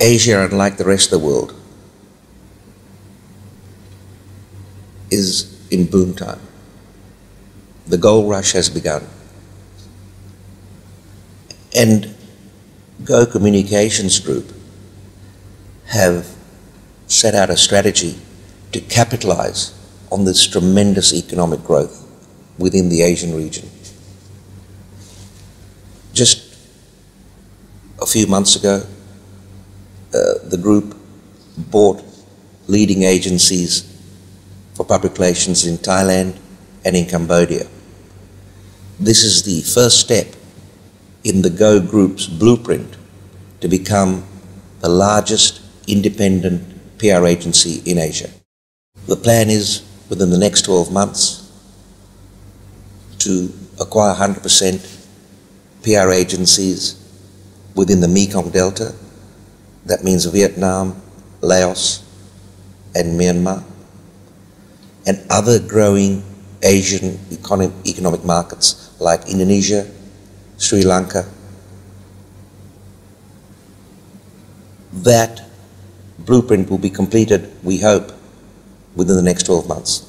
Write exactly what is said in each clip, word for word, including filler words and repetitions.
Asia, unlike the rest of the world, is in boom time. The gold rush has begun. And Go Communications Group have set out a strategy to capitalize on this tremendous economic growth within the Asian region. Just a few months ago, uh, the group bought leading agencies for public relations in Thailand and in Cambodia. This is the first step in the Go Group's blueprint to become the largest independent P R agency in Asia. The plan is, within the next twelve months, to acquire one hundred percent P R agencies within the Mekong Delta. That means Vietnam, Laos, and Myanmar, and other growing Asian economic, economic markets like Indonesia, Sri Lanka. That blueprint will be completed, we hope, within the next twelve months.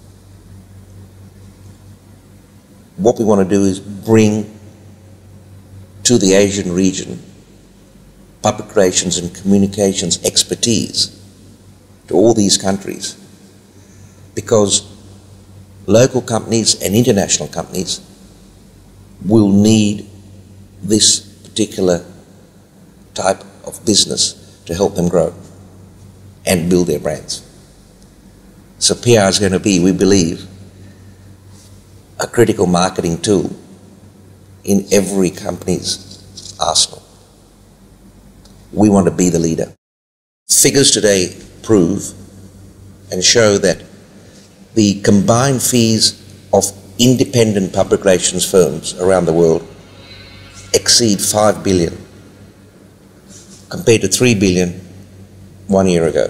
What we want to do is bring to the Asian region public relations and communications expertise to all these countries, because local companies and international companies will need this particular type of business to help them grow and build their brands. So P R is going to be, we believe, a critical marketing tool in every company's arsenal. We want to be the leader. Figures today prove and show that the combined fees of independent public relations firms around the world exceed five billion compared to three billion one year ago.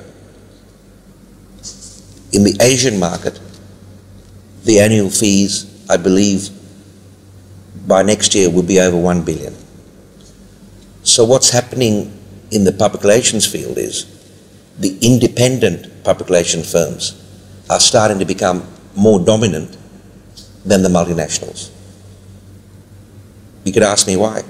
In the Asian market, the annual fees, I believe, by next year will be over one billion. So what's happening in the public relations field is the independent public relations firms are starting to become more dominant than the multinationals. You could ask me why.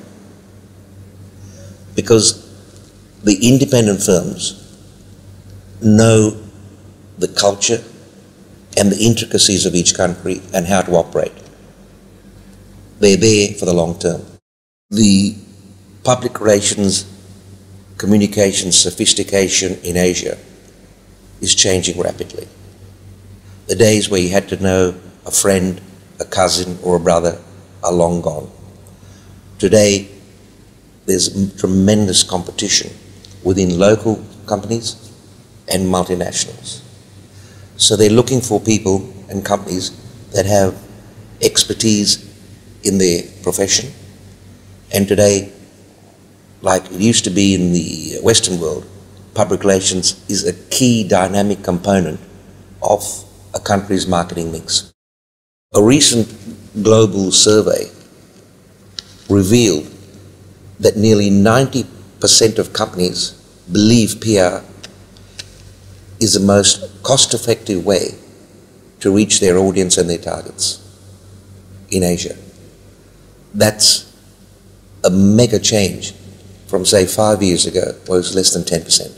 Because the independent firms know the culture and the intricacies of each country and how to operate. They're there for the long term. The public relations, communications sophistication in Asia is changing rapidly. The days where you had to know a friend, a cousin, or a brother are long gone. Today, there's tremendous competition within local companies and multinationals. So they're looking for people and companies that have expertise in their profession. And today, like it used to be in the Western world, public relations is a key dynamic component of a country's marketing mix. A recent global survey revealed that nearly ninety percent of companies believe P R is the most cost-effective way to reach their audience and their targets in Asia. That's a mega change from, say, five years ago, where it was less than ten percent.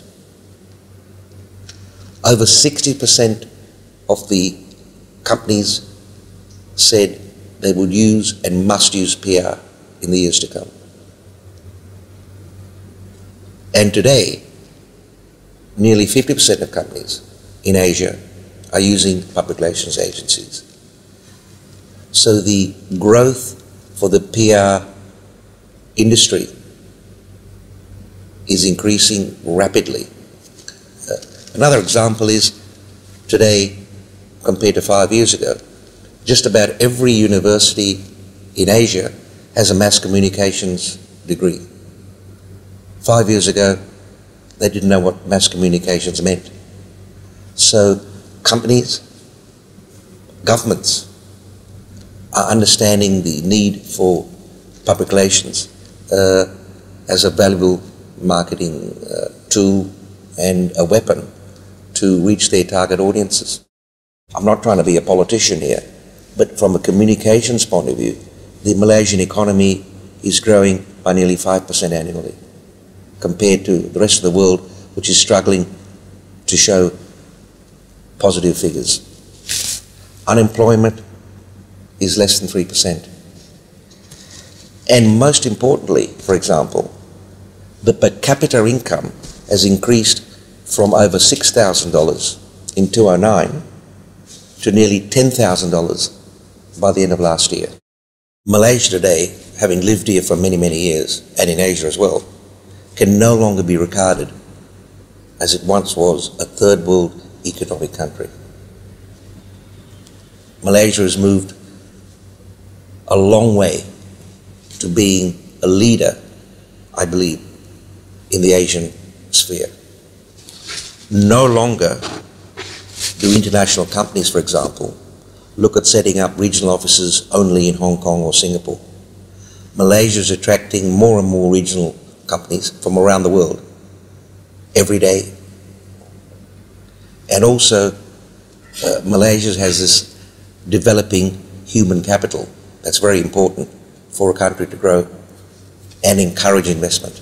Over sixty percent of the companies said they would use and must use P R in the years to come. And today, nearly fifty percent of companies in Asia are using public relations agencies. So the growth for the P R industry is increasing rapidly. Uh, another example is today, compared to five years ago, just about every university in Asia has a mass communications degree. Five years ago, they didn't know what mass communications meant. So companies, governments are understanding the need for public relations uh, as a valuable marketing uh, tool and a weapon to reach their target audiences. I'm not trying to be a politician here, but from a communications point of view, the Malaysian economy is growing by nearly five percent annually, compared to the rest of the world, which is struggling to show positive figures. Unemployment is less than three percent. And most importantly, for example, the per capita income has increased from over six thousand dollars in two thousand nine to nearly ten thousand dollars by the end of last year. Malaysia today, having lived here for many, many years, and in Asia as well, can no longer be regarded as it once was, a third world economic country. Malaysia has moved a long way to being a leader, I believe, in the Asian sphere. No longer do international companies, for example, look at setting up regional offices only in Hong Kong or Singapore. Malaysia is attracting more and more regional companies from around the world every day. And also, uh, Malaysia has this developing human capital that's very important for a country to grow and encourage investment.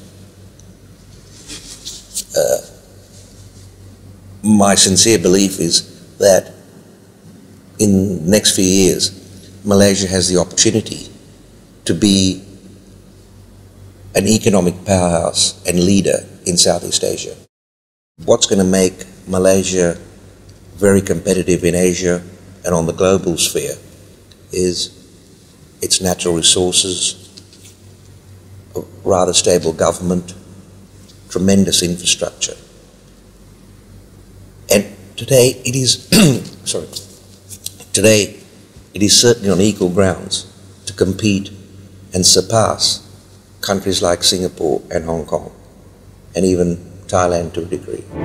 Uh, my sincere belief is that in the next few years, Malaysia has the opportunity to be an economic powerhouse and leader in Southeast Asia. What's going to make Malaysia very competitive in Asia and on the global sphere is its natural resources, a rather stable government, tremendous infrastructure. And today it is, sorry, today it is certainly on equal grounds to compete and surpass countries like Singapore and Hong Kong, and even Thailand to a degree.